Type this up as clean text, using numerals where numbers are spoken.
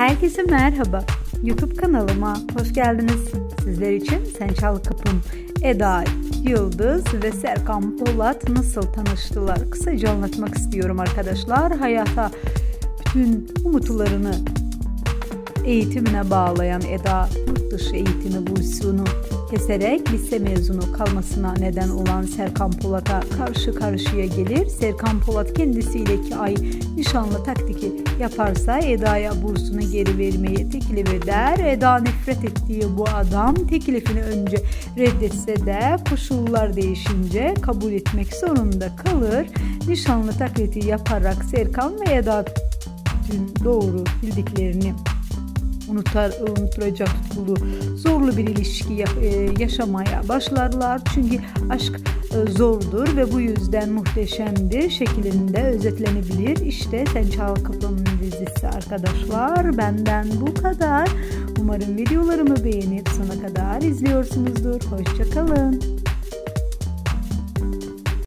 Herkese merhaba. YouTube kanalıma hoş geldiniz. Sizler için Sen Çal Kapım, Eda Yıldız ve Serkan Polat nasıl tanıştılar? Kısaca anlatmak istiyorum arkadaşlar. Hayata bütün umutlarını eğitimine bağlayan Eda, yurt dışı eğitimi bursunu keserek lise mezunu kalmasına neden olan Serkan Polat'a karşı karşıya gelir. Serkan Polat kendisiyle 2 ay nişanlı taktiki yaparsa Eda'ya bursunu geri vermeyi teklif eder. Eda nefret ettiği bu adam teklifini önce reddetse de koşullar değişince kabul etmek zorunda kalır. Nişanlı taklidi yaparak Serkan ve Eda bütün doğru bildiklerini unutturacak tutkulu, zorlu bir ilişki yaşamaya başlarlar. Çünkü aşk zordur ve bu yüzden muhteşemdir şeklinde özetlenebilir. İşte Sen Çal Kapım dizisi arkadaşlar. Benden bu kadar. Umarım videolarımı beğenip sona kadar izliyorsunuzdur. Hoşça kalın.